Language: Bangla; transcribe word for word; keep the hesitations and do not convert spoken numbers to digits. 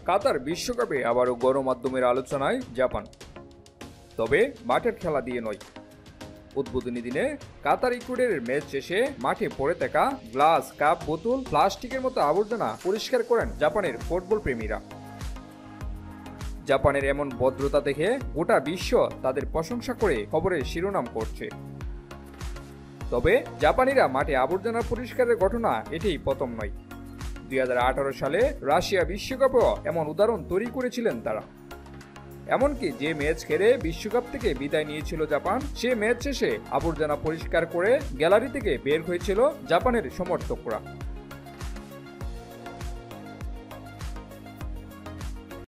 কাতার বিশ্বকাপে আবারও গণমাধ্যমের আলোচনায় জাপান, তবে মাঠের খেলা দিয়ে নয়। উদ্বোধনী দিনে কাতার ইকুয়েডরের ম্যাচ শেষে মাঠে পড়ে থাকা গ্লাস, কাপ, বোতল, প্লাস্টিকের মতো আবর্জনা পরিষ্কার করেন জাপানের ফুটবল প্রেমীরা। জাপানের এমন ভদ্রতা দেখে গোটা বিশ্ব তাদের প্রশংসা করে খবরের শিরোনাম করছে। তবে জাপানিরা মাঠে আবর্জনা পরিষ্কারের ঘটনা এটাই প্রথম নয়। দুই হাজার আঠারো সালে রাশিয়া বিশ্বকাপেও এমন উদাহরণ তৈরি করেছিলেন তারা। এমনকি যে ম্যাচ খেলে বিশ্বকাপ থেকে বিদায় নিয়েছিল জাপান, সে ম্যাচ শেষে আবর্জনা পরিষ্কার করে গ্যালারি থেকে বের হয়েছিল জাপানের সমর্থকরা।